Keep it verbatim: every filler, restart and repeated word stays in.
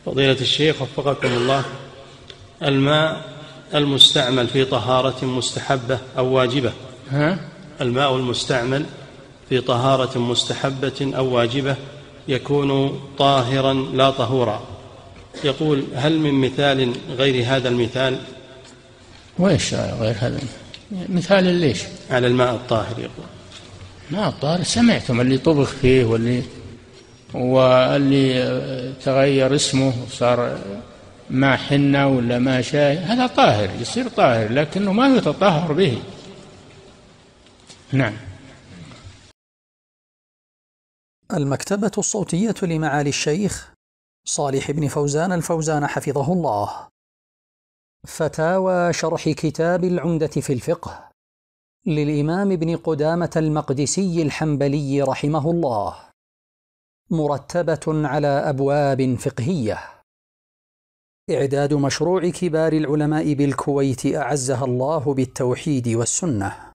فضيلة الشيخ وفقكم الله، الماء المستعمل في طهارة مستحبة أو واجبة ها؟ الماء المستعمل في طهارة مستحبة أو واجبة يكون طاهرا لا طهورا، يقول هل من مثال غير هذا المثال؟ وإيش غير هذا مثال ليش؟ على الماء الطاهر يقول. ماء الطاهر سمعتم اللي طبخ فيه واللي واللي تغير اسمه وصار ما حنة ولا ما شاي، هذا طاهر يصير طاهر لكنه ما يتطهر به. نعم. المكتبة الصوتية لمعالي الشيخ صالح بن فوزان الفوزان حفظه الله. فتاوى شرح كتاب العمدة في الفقه للإمام ابن قدامة المقدسي الحنبلي رحمه الله، مرتبة على أبواب فقهية. إعداد مشروع كبار العلماء بالكويت أعزها الله بالتوحيد والسنة.